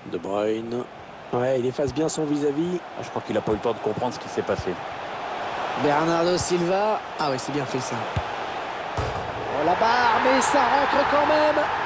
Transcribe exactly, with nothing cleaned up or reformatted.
De Bruyne. Ouais, il efface bien son vis-à-vis. Ah, je crois qu'il n'a pas eu le temps de comprendre ce qui s'est passé. Bernardo Silva. Ah oui, c'est bien fait ça. Oh la barre, mais ça rentre quand même.